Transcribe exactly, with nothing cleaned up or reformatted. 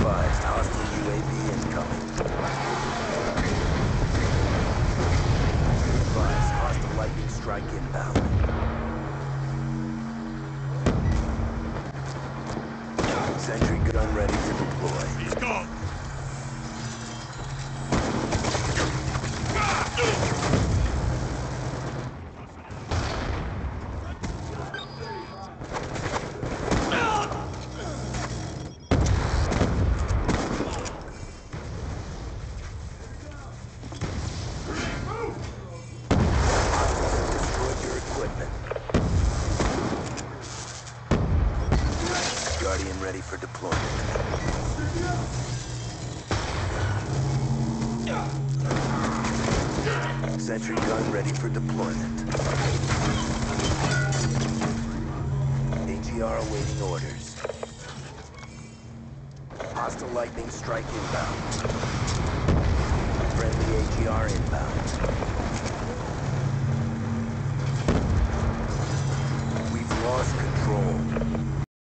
advised, hostile U A V incoming. Be advised, hostile lightning strike inbound. Sentry gun ready to deploy. He's gone. Guardian ready for deployment. Sentry gun ready for deployment. A G R awaiting orders. Hostile lightning strike inbound. Friendly A G R inbound.